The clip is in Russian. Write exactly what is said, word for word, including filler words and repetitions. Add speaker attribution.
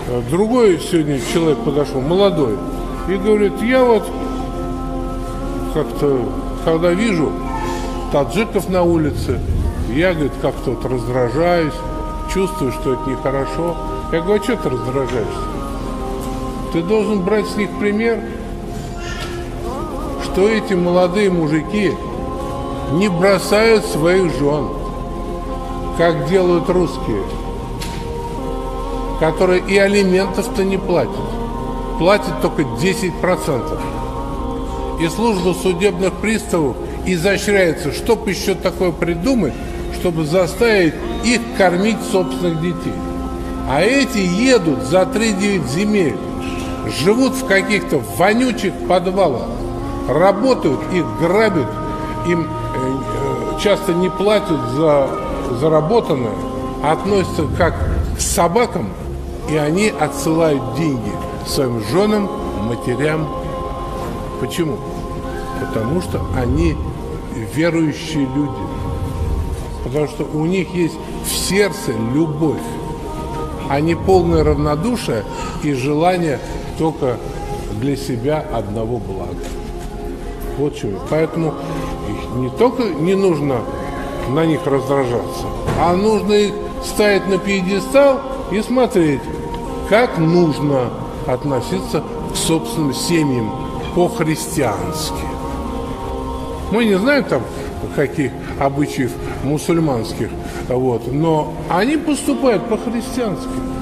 Speaker 1: Другой сегодня человек подошел, молодой, и говорит, я вот как-то, когда вижу таджиков на улице, я, говорит, как-то вот раздражаюсь, чувствую, что это нехорошо. Я говорю, а что ты раздражаешься? Ты должен брать с них пример, что эти молодые мужики не бросают своих жен, как делают русские, которые и алиментов-то не платят. Платят только десять процентов. И служба судебных приставов изощряется, чтобы еще такое придумать, чтобы заставить их кормить собственных детей. А эти едут за три-девять земель, живут в каких-то вонючих подвалах, работают, их грабят, им э, часто не платят за заработанное, относятся как к собакам, и они отсылают деньги своим женам, матерям. Почему? Потому что они верующие люди. Потому что у них есть в сердце любовь, а не полное равнодушие и желание только для себя одного блага. Вот чего. Поэтому их не только не нужно на них раздражаться, а нужно их ставить на пьедестал и смотреть, как нужно относиться к собственным семьям по-христиански. Мы не знаем там каких обычаев мусульманских, вот, но они поступают по-христиански.